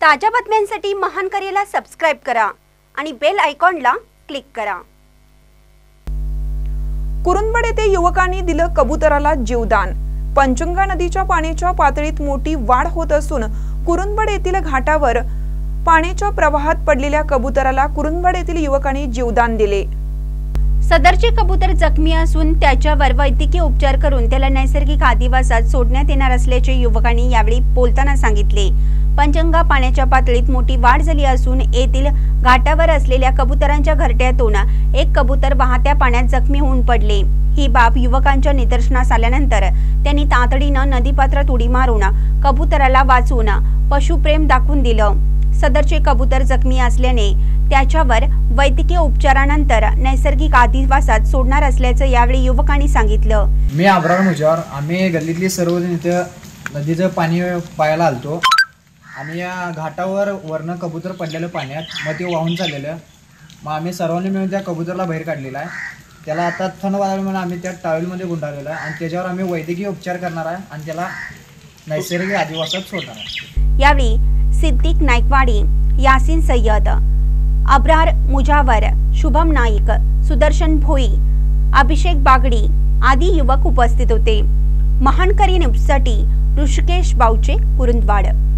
ताज्या बातम्यांसाठी महान करेला सबस्क्राइब करा आणि बेल आयकॉनला क्लिक करा। कुरुंदवाड येथे युवकांनी दिलं कबुतराला जीवदान। पंचगंगा नदीच्या पाण्याच्या पातळीत मोठी वाढ होत असून कुरुंदवाड येथील घाटावर पाण्याच्या प्रवाहात पडलेल्या कबुतराला कुरुंदवाड येथील युवकांनी जीवदान दिले। सदरचे कबूतर जखमी असून त्याच्यावर वैद्यकीय उपचार करून त्याला नैसर्गिक आदिवासात सोडण्यात येणार असल्याचे युवकांनी यावेळी बोलताना सांगितले। पंचगंगा पाण्याच्या पातळीत मोठी वाढ झाली असून येथील घाटावर असलेल्या कबुतरांच्या घरट्यातून एक कबूतर वाहत्या पाण्यात जखमी होऊन पडले। ही बाब युवकांच्या निदर्शनास आल्यानंतर त्यांनी तातडीने नदीपात्रात उडी मारून कबुतराला वाचवून पशुप्रेम दाखवून दिलं। सदरचे कबूतर जखमी असल्याने त्याच्यावर वैद्यकीय उपचारानंतर नैसर्गिक आदिवासात सोडणार असल्याचं यावेळी युवकांनी सांगितलं। मी अब्रार मुजावर आम्ही गल्लीतली सर्वजण इथे नदीचं पाणी पायाला आलतो आणि या घाटावर वरनं कबूतर पडलेलं पाण्यात मग ते वाहून चाललेलं। मग आम्ही सर्वांनी मिळून त्या कबूतरला बाहेर काढलेला आहे। त्याला आता थंड वाजलं म्हणून आम्ही त्या टॉवेलमध्ये गुंडाळलेलं आहे आणि त्याच्यावर आम्ही वैद्यकीय उपचार करणार आहे आणि त्याला नैसर्गिक आदिवासात सोडणार आहे। यावेळी सिद्दीक नाईकवाडी, यासीन सय्यद, अब्रार मुजावर, शुभम नाईक, सुदर्शन भोई, अभिषेक बागडी आदी युवक उपस्थित होते। महान करी न्यूजसाठी ऋषिकेश बावचे, कुरुंदवाड।